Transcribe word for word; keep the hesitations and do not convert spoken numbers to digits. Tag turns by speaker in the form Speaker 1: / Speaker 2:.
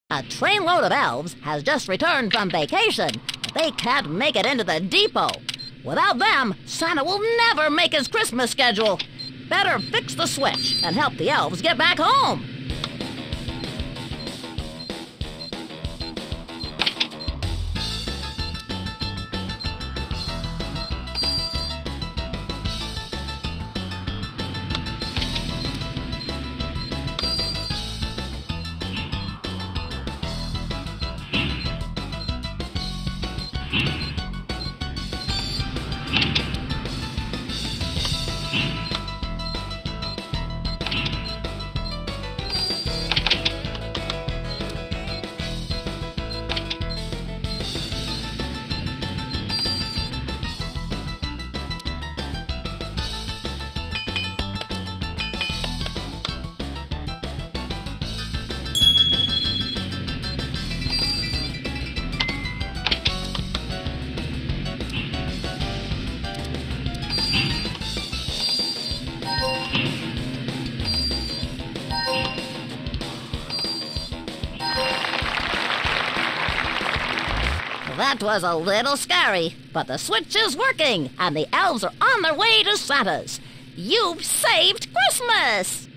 Speaker 1: A trainload of elves has just returned from vacation. They can't make it into the depot. Without them, Santa will never make his Christmas schedule. Better fix the switch and help the elves get back home. That was a little scary, but the switch is working, and the elves are on their way to Santa's. You've saved Christmas!